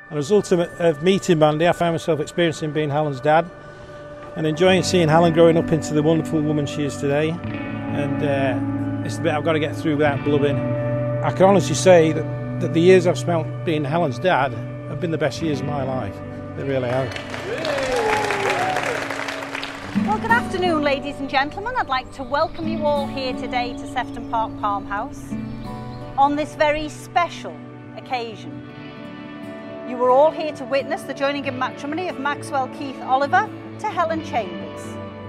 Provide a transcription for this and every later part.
As a result of meeting Mandy, I found myself experiencing being Helen's dad and enjoying seeing Helen growing up into the wonderful woman she is today. And it's the bit I've got to get through without blubbing. I can honestly say that the years I've spent being Helen's dad have been the best years of my life. They really have. Well, good afternoon, ladies and gentlemen. I'd like to welcome you all here today to Sefton Park Farmhouse on this very special occasion. You were all here to witness the joining in matrimony of Maxwell Keith Oliver to Helen Chambers.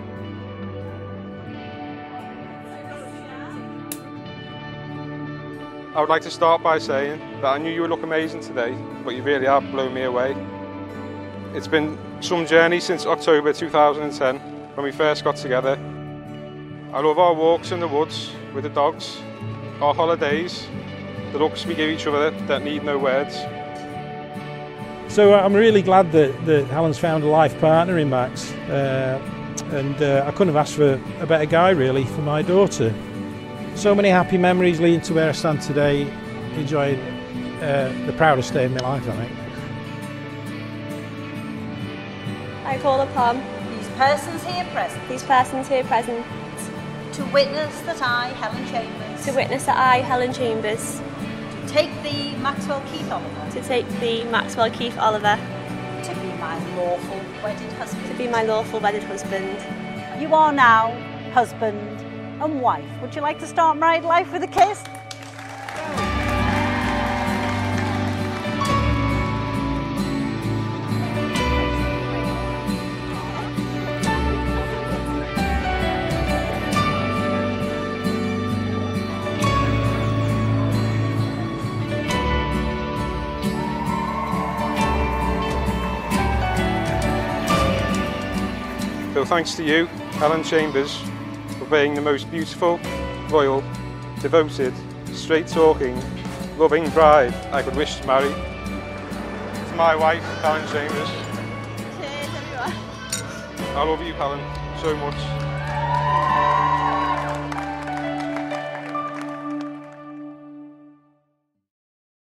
I would like to start by saying that I knew you would look amazing today, but you really have blown me away. It's been some journey since October 2010 when we first got together. I love our walks in the woods with the dogs, our holidays, the looks we give each other that need no words. So I'm really glad that Helen's found a life partner in Max, and I couldn't have asked for a better guy really for my daughter. So many happy memories leading to where I stand today, enjoying the proudest day of my life, I think. I call upon These persons here present to witness that I, Helen Chambers, take the Maxwell Keith Oliver to be my lawful wedded husband. You are now husband and wife. Would you like to start married life with a kiss? So thanks to you, Helen Chambers, for being the most beautiful, loyal, devoted, straight-talking, loving bride I could wish to marry. To my wife, Helen Chambers. Cheers, everyone. I love you, Helen, so much.